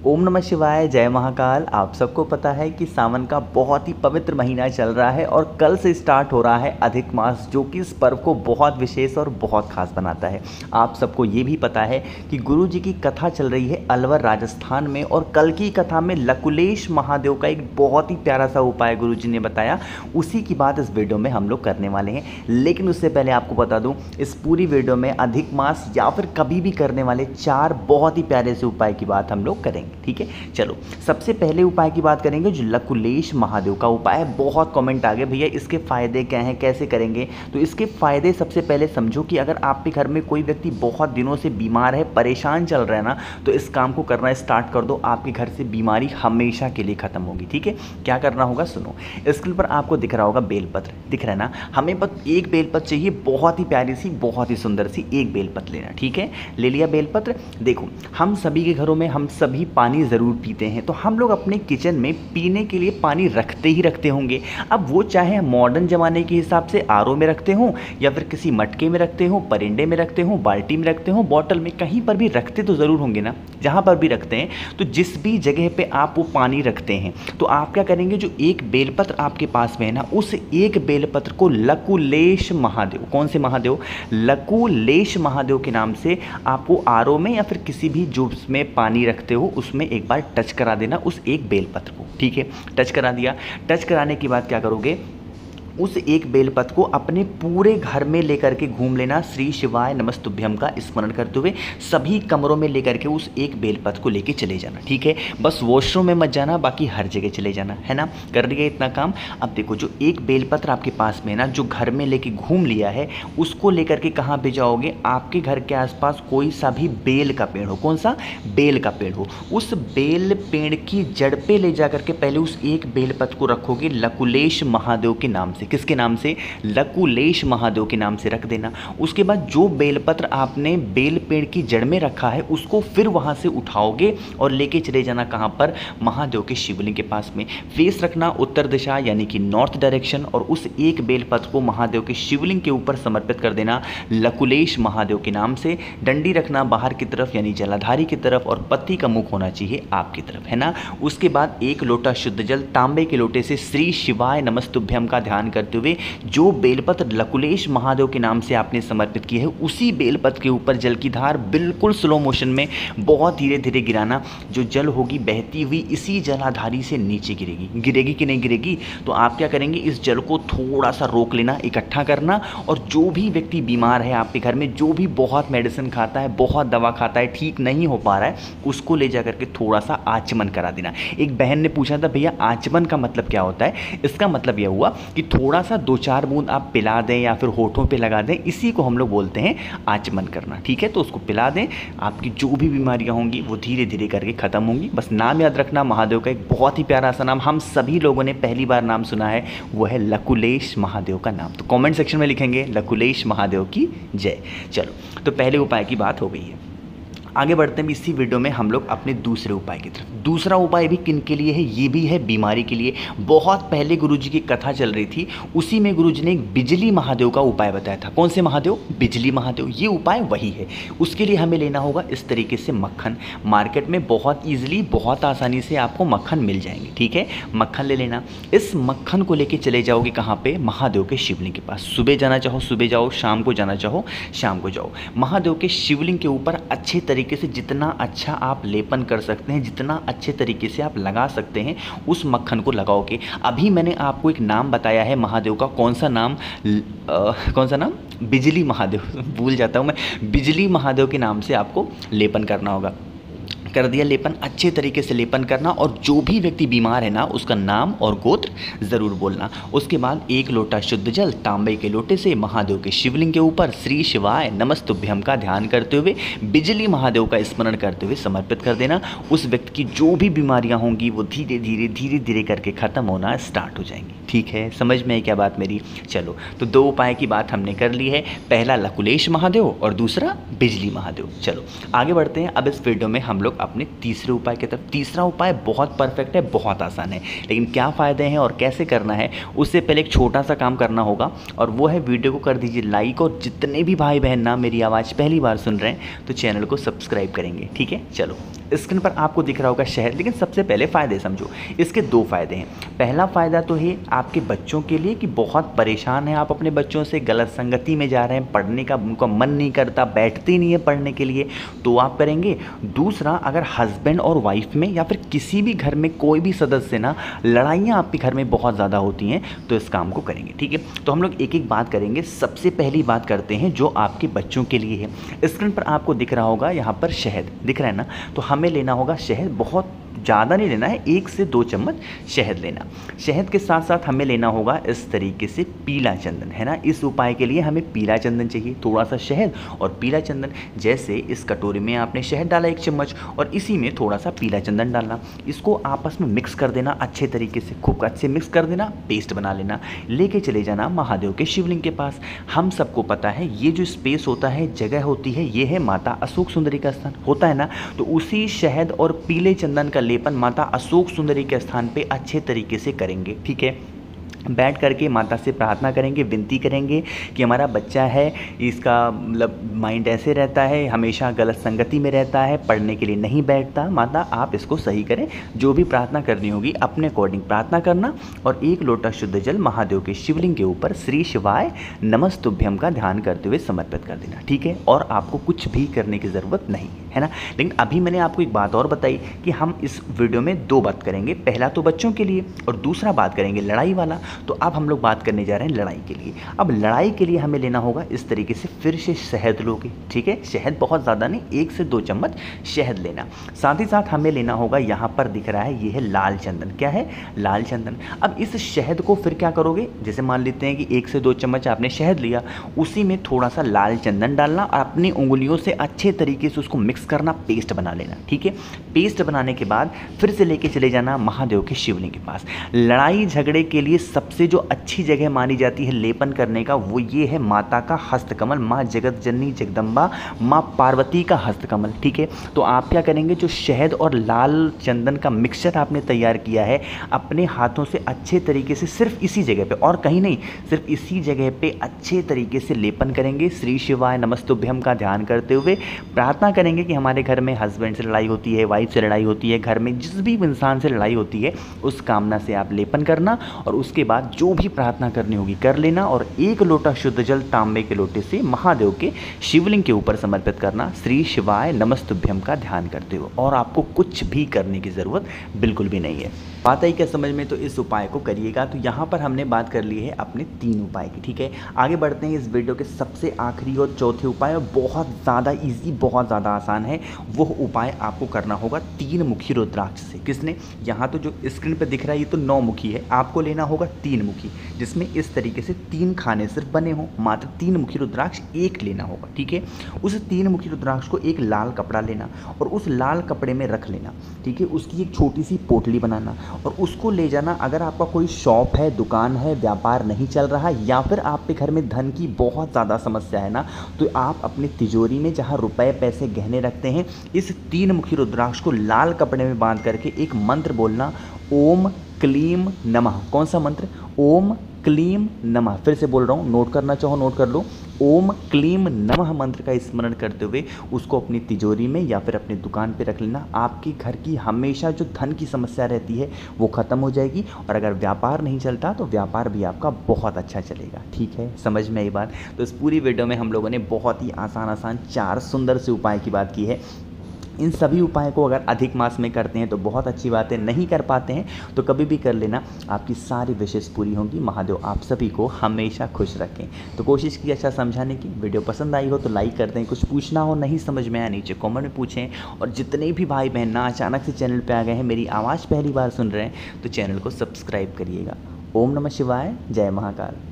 ओम नमः शिवाय, जय महाकाल। आप सबको पता है कि सावन का बहुत ही पवित्र महीना चल रहा है और कल से स्टार्ट हो रहा है अधिक मास, जो कि इस पर्व को बहुत विशेष और बहुत खास बनाता है। आप सबको ये भी पता है कि गुरु जी की कथा चल रही है अलवर राजस्थान में, और कल की कथा में लकुलेश महादेव का एक बहुत ही प्यारा सा उपाय गुरु जी ने बताया। उसी की बात इस वीडियो में हम लोग करने वाले हैं। लेकिन उससे पहले आपको बता दूं, इस पूरी वीडियो में अधिक मास या फिर कभी भी करने वाले 4 बहुत ही प्यारे से उपाय की बात हम लोग करेंगे। ठीक है, चलो सबसे पहले उपाय की बात करेंगे जो लकुलेश महादेव का उपाय है। बहुत कमेंट आ गए, भैया इसके फायदे क्या हैं, कैसे करेंगे। तो इसके फायदे सबसे पहले समझो कि अगर आपके घर में कोई व्यक्ति बहुत दिनों से बीमार है, परेशान चल रहा है ना, तो इस काम को करना स्टार्ट कर दो। आपके घर से बीमारी हमेशा के लिए खत्म होगी। ठीक है, क्या करना होगा सुनो। स्क्रीन पर आपको दिख रहा होगा बेलपत्र, दिख रहा है ना। हमें बस एक बेलपत्र चाहिए, बहुत ही प्यारी सी, बहुत ही सुंदर सी एक बेलपत्र लेना। ठीक है, ले लिया बेलपत्र। देखो, हम सभी के घरों में हम सभी पानी ज़रूर पीते हैं, तो हम लोग अपने किचन में पीने के लिए पानी रखते ही रखते होंगे। अब वो चाहे मॉडर्न ज़माने के हिसाब से आरओ में रखते हों, या फिर किसी मटके में रखते हों, परिंडे में रखते हों, बाल्टी में रखते हों, बॉटल में, कहीं पर भी रखते तो ज़रूर होंगे ना। जहाँ पर भी रखते हैं, तो जिस भी जगह पे आप वो पानी रखते हैं, तो आप क्या करेंगे, जो एक बेलपत्र आपके पास में है ना, उस एक बेलपत्र को लकुलेश महादेव, कौन से महादेव, लकुलेश महादेव के नाम से आपको आरओ में या फिर किसी भी जो उसमें पानी रखते हो उसमें एक बार टच करा देना उस एक बेलपत्र को। ठीक है, टच करा दिया। टच कराने के बाद क्या करोगे, उस एक बेलपत्र को अपने पूरे घर में लेकर के घूम लेना, श्री शिवाय नमस्तुभ्यम का स्मरण करते हुए सभी कमरों में लेकर के उस एक बेलपत्र को लेके चले जाना। ठीक है, बस वॉशरूम में मत जाना, बाकी हर जगह चले जाना, है ना। कर लिया इतना काम। अब देखो, जो एक बेलपत्र आपके पास में ना, जो घर में लेके घूम लिया है, उसको लेकर के कहाँ पे जाओगे, आपके घर के आसपास कोई सा भी बेल का पेड़ हो, कौन सा, बेल का पेड़ हो, उस बेल पेड़ की जड़ पे ले जा करके पहले उस एक बेलपत्र को रखोगे लकुलेश महादेव के नाम से। किसके नाम से, लकुलेश महादेव के नाम से रख देना। उसके बाद जो बेलपत्र आपने बेल पेड़ की जड़ में रखा है, उसको फिर वहां से उठाओगे और लेके चले जाना कहां पर, महादेव के शिवलिंग के पास में। फेस रखना उत्तर दिशा यानी कि नॉर्थ डायरेक्शन, और उस एक बेलपत्र को महादेव के शिवलिंग के ऊपर समर्पित कर देना लकुलेश महादेव के नाम से। डंडी रखना बाहर की तरफ यानी जलाधारी की तरफ, और पत्ती का मुख होना चाहिए आपकी तरफ, है ना। उसके बाद एक लोटा शुद्ध जल तांबे के लोटे से श्री शिवाय नमस्तुभ्यम का ध्यान करते हुए जो बेलपत्र लकुलेश महादेव के नाम से आपने समर्पित की है, उसी बेलपत्र के ऊपर जल की धार बिल्कुल स्लो मोशन में बहुत धीरे धीरे गिराना। जो जल होगी बहती हुई इसी जलाधारी से नीचे गिरेगी। गिरेगी कि नहीं गिरेगी, तो आप क्या करेंगे, इस जल को थोड़ा सा रोक लेना, इकट्ठा करना, और जो भी व्यक्ति बीमार है आपके घर में, जो भी बहुत मेडिसिन खाता है, बहुत दवा खाता है, ठीक नहीं हो पा रहा है, उसको ले जा करके थोड़ा सा आचमन करा देना। एक बहन ने पूछा था, भैया आचमन का मतलब क्या होता है। इसका मतलब यह हुआ कि थोड़ा सा 2-4 बूंद आप पिला दें या फिर होठों पे लगा दें, इसी को हम लोग बोलते हैं आचमन करना। ठीक है, तो उसको पिला दें, आपकी जो भी बीमारियां होंगी वो धीरे धीरे करके खत्म होंगी। बस नाम याद रखना, महादेव का एक बहुत ही प्यारा सा नाम, हम सभी लोगों ने पहली बार नाम सुना है, वो है लकुलेश महादेव का नाम। तो कमेंट सेक्शन में लिखेंगे लकुलेश महादेव की जय। चलो, तो पहले उपाय की बात हो गई है। आगे बढ़ते हैं इसी वीडियो में हम लोग अपने दूसरे उपाय की तरफ। दूसरा उपाय भी किन के लिए है, ये भी है बीमारी के लिए। बहुत पहले गुरुजी की कथा चल रही थी, उसी में गुरुजी ने एक बिजली महादेव का उपाय बताया था। कौन से महादेव, बिजली महादेव। ये उपाय वही है। उसके लिए हमें लेना होगा इस तरीके से मक्खन। मार्केट में बहुत ईजिली, बहुत आसानी से आपको मक्खन मिल जाएंगे। ठीक है, मक्खन ले लेना। इस मक्खन को लेके चले जाओगे कहाँ पे, महादेव के शिवलिंग के पास। सुबह जाना चाहो सुबह जाओ, शाम को जाना चाहो शाम को जाओ। महादेव के शिवलिंग के ऊपर अच्छे तरीके से, जितना अच्छा आप लेपन कर सकते हैं, जितना अच्छे तरीके से आप लगा सकते हैं, उस मक्खन को लगाओगे। अभी मैंने आपको एक नाम बताया है महादेव का, कौन सा नाम, कौन सा नाम, बिजली महादेव भूल जाता हूँ मैं। बिजली महादेव के नाम से आपको लेपन करना होगा। कर दिया लेपन, अच्छे तरीके से लेपन करना, और जो भी व्यक्ति बीमार है ना, उसका नाम और गोत्र ज़रूर बोलना। उसके बाद एक लोटा शुद्ध जल तांबे के लोटे से महादेव के शिवलिंग के ऊपर श्री शिवाय नमस्तुभ्यम का ध्यान करते हुए बिजली महादेव का स्मरण करते हुए समर्पित कर देना। उस व्यक्ति की जो भी बीमारियां होंगी वो धीरे धीरे करके ख़त्म होना स्टार्ट हो जाएंगी। ठीक है, समझ में है क्या बात मेरी। चलो, तो 2 उपाय की बात हमने कर ली है, पहला लकुलेश महादेव और दूसरा बिजली महादेव। चलो आगे बढ़ते हैं। अब इस वीडियो में हम लोग अपने तीसरे उपाय की तरफ। तीसरा उपाय बहुत परफेक्ट है, बहुत आसान है, लेकिन क्या फ़ायदे हैं और कैसे करना है, उससे पहले एक छोटा सा काम करना होगा, और वो है वीडियो को कर दीजिए लाइक, और जितने भी भाई बहन ना मेरी आवाज़ पहली बार सुन रहे हैं तो चैनल को सब्सक्राइब करेंगे। ठीक है, चलो स्क्रीन पर आपको दिख रहा होगा शहद, लेकिन सबसे पहले फ़ायदे समझो। इसके दो फ़ायदे हैं। पहला फ़ायदा तो है आपके बच्चों के लिए कि बहुत परेशान हैं आप अपने बच्चों से, गलत संगति में जा रहे हैं, पढ़ने का उनका मन नहीं करता, बैठते नहीं है पढ़ने के लिए, तो आप करेंगे। दूसरा, अगर हस्बैंड और वाइफ में या फिर किसी भी घर में कोई भी सदस्य ना, लड़ाइयाँ आपके घर में बहुत ज़्यादा होती हैं, तो इस काम को करेंगे। ठीक है, तो हम लोग एक एक बात करेंगे। सबसे पहली बात करते हैं जो आपके बच्चों के लिए है। स्क्रीन पर आपको दिख रहा होगा यहाँ पर शहद दिख रहा है ना, तो हमें लेना होगा शहद। बहुत ज़्यादा नहीं लेना है, 1 से 2 चम्मच शहद लेना। शहद के साथ साथ हमें लेना होगा इस तरीके से पीला चंदन, है ना। इस उपाय के लिए हमें पीला चंदन चाहिए, थोड़ा सा शहद और पीला चंदन। जैसे इस कटोरी में आपने शहद डाला 1 चम्मच और इसी में थोड़ा सा पीला चंदन डालना, इसको आपस में मिक्स कर देना अच्छे तरीके से, खूब अच्छे मिक्स कर देना, पेस्ट बना लेना। लेके चले जाना महादेव के शिवलिंग के पास। हम सबको पता है ये जो स्पेस होता है, जगह होती है, ये है माता अशोक सुंदरी का स्थान होता है ना, तो उसी शहद और पीले चंदन का लेपन माता अशोक सुंदरी के स्थान पे अच्छे तरीके से करेंगे। ठीक है, बैठ करके माता से प्रार्थना करेंगे, विनती करेंगे कि हमारा बच्चा है, इसका मतलब माइंड ऐसे रहता है, हमेशा गलत संगति में रहता है, पढ़ने के लिए नहीं बैठता, माता आप इसको सही करें। जो भी प्रार्थना करनी होगी अपने अकॉर्डिंग प्रार्थना करना और 1 लोटा शुद्ध जल महादेव के शिवलिंग के ऊपर श्री शिवाय नमस्तुभ्यम का ध्यान करते हुए समर्पित कर देना। ठीक है, और आपको कुछ भी करने की ज़रूरत नहीं है ना। लेकिन अभी मैंने आपको एक बात और बताई कि हम इस वीडियो में 2 बात करेंगे, पहला तो बच्चों के लिए और दूसरा बात करेंगे लड़ाई वाला। तो अब हम लोग बात करने जा रहे हैं लड़ाई के लिए। अब लड़ाई के लिए हमें लेना होगा इस तरीके से, फिर से शहद लोगे। ठीक है, शहद बहुत ज़्यादा नहीं, 1 से 2 चम्मच शहद लेना। साथ ही साथ हमें लेना होगा, यहाँ पर दिख रहा है ये है लाल चंदन। क्या है? लाल चंदन। अब इस शहद को फिर क्या करोगे, जैसे मान लेते हैं कि 1 से 2 चम्मच आपने शहद लिया, उसी में थोड़ा सा लाल चंदन डालना और अपनी उंगलियों से अच्छे तरीके से उसको मिक्स करना, पेस्ट बना लेना। ठीक है, पेस्ट बनाने के बाद फिर से लेके चले जाना महादेव के शिवलिंग के पास। लड़ाई झगड़े के लिए सबसे जो अच्छी जगह मानी जाती है लेपन करने का, वो ये है माता का हस्तकमल, माँ जगत जननी जगदम्बा माँ पार्वती का हस्तकमल। ठीक है, तो आप क्या करेंगे, जो शहद और लाल चंदन का मिक्सचर आपने तैयार किया है, अपने हाथों से अच्छे तरीके से सिर्फ इसी जगह पे और कहीं नहीं, सिर्फ इसी जगह पे अच्छे तरीके से लेपन करेंगे। श्री शिवाय नमस्तुभ्यम का ध्यान करते हुए प्रार्थना करेंगे कि हमारे घर में हस्बैंड से लड़ाई होती है, वाइफ से लड़ाई होती है, घर में जिस भी इंसान से लड़ाई होती है, उस कामना से आप लेपन करना और उसके बाद जो भी प्रार्थना करनी होगी कर लेना और 1 लोटा शुद्ध जल तांबे के लोटे से महादेव के शिवलिंग के ऊपर समर्पित करना, श्री शिवाय नमस्तुभ्यम का ध्यान करते हुए। और आपको कुछ भी करने की ज़रूरत बिल्कुल भी नहीं है। बात आई क्या समझ में, तो इस उपाय को करिएगा। तो यहाँ पर हमने बात कर ली है अपने 3 उपाय की। ठीक है, आगे बढ़ते हैं इस वीडियो के सबसे आखिरी और चौथे उपाय, और बहुत ज़्यादा ईजी, बहुत ज़्यादा आसान है। वो उपाय आपको करना होगा 3 मुखी रुद्राक्ष से। किसने? यहाँ तो जो स्क्रीन पर दिख रहा है ये तो 9 मुखी है, आपको लेना होगा 3 मुखी, जिसमें इस तरीके से 3 खाने सिर्फ बने हों। मात्र 3 मुखी रुद्राक्ष एक लेना होगा। ठीक है, उस 3 मुखी रुद्राक्ष को एक लाल कपड़ा लेना और उस लाल कपड़े में रख लेना। ठीक है, उसकी एक छोटी सी पोटली बनाना और उसको ले जाना। अगर आपका कोई शॉप है, दुकान है, व्यापार नहीं चल रहा या फिर आपके घर में धन की बहुत ज़्यादा समस्या है ना, तो आप अपनी तिजोरी में जहाँ रुपए पैसे गहने रखते हैं, इस 3 मुखी रुद्राक्ष को लाल कपड़े में बांध करके एक मंत्र बोलना, ओम क्लीम नमः। कौन सा मंत्र? ओम क्लीम नमः। फिर से बोल रहा हूँ, नोट करना चाहो नोट कर लो। ओम क्लीम नमः मंत्र का स्मरण करते हुए उसको अपनी तिजोरी में या फिर अपनी दुकान पे रख लेना। आपके घर की हमेशा जो धन की समस्या रहती है वो ख़त्म हो जाएगी और अगर व्यापार नहीं चलता तो व्यापार भी आपका बहुत अच्छा चलेगा। ठीक है, समझ में आई बात? तो इस पूरी वीडियो में हम लोगों ने बहुत ही आसान 4 सुंदर से उपाय की बात की है। इन सभी उपाय को अगर अधिक मास में करते हैं तो बहुत अच्छी बात है, नहीं कर पाते हैं तो कभी भी कर लेना, आपकी सारी विशेष पूरी होंगी। महादेव आप सभी को हमेशा खुश रखें। तो कोशिश की अच्छा समझाने की। वीडियो पसंद आई हो तो लाइक कर दें, कुछ पूछना हो, नहीं समझ में आया नीचे कमेंट में पूछें। और जितने भी भाई बहन ना अचानक से चैनल पर आ गए हैं, मेरी आवाज़ पहली बार सुन रहे हैं, तो चैनल को सब्सक्राइब करिएगा। ओम नमः शिवाय, जय महाकाल।